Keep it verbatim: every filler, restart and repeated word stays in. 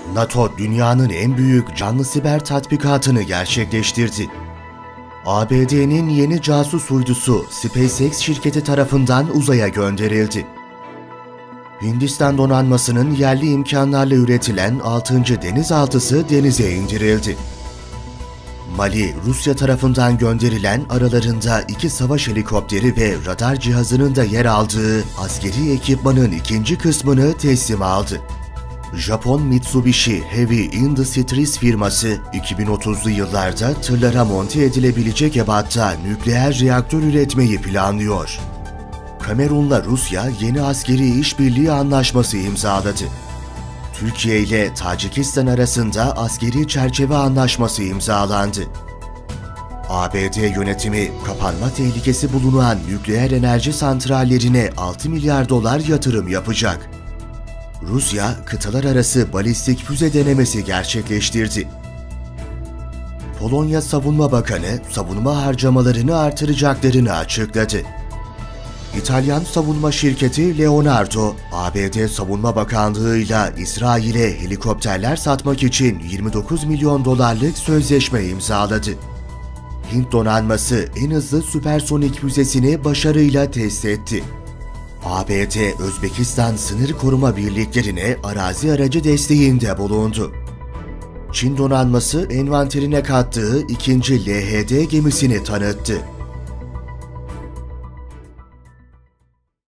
NATO, dünyanın en büyük canlı siber tatbikatını gerçekleştirdi. A B D'nin yeni casus uydusu SpaceX şirketi tarafından uzaya gönderildi. Hindistan donanmasının yerli imkanlarla üretilen altıncı denizaltısı denize indirildi. Mali, Rusya tarafından gönderilen aralarında iki savaş helikopteri ve radar cihazının da yer aldığı askeri ekipmanın ikinci kısmını teslim aldı. Japon Mitsubishi Heavy Industries firması iki bin otuzlu yıllarda tırlara monte edilebilecek ebatta nükleer reaktör üretmeyi planlıyor. Kamerun'la Rusya yeni askeri işbirliği anlaşması imzaladı. Türkiye ile Tacikistan arasında askeri çerçeve anlaşması imzalandı. A B D yönetimi kapanma tehlikesi bulunan nükleer enerji santrallerine altı milyar dolar yatırım yapacak. Rusya, kıtalar arası balistik füze denemesi gerçekleştirdi. Polonya Savunma Bakanı, savunma harcamalarını artıracaklarını açıkladı. İtalyan savunma şirketi Leonardo, A B D Savunma Bakanlığı ile İsrail'e helikopterler satmak için yirmi dokuz milyon dolarlık sözleşme imzaladı. Hint donanması en hızlı süpersonik füzesini başarıyla test etti. A B D, Özbekistan sınır koruma birliklerine arazi aracı desteğinde bulundu. Çin donanması envanterine kattığı ikinci L H D gemisini tanıttı.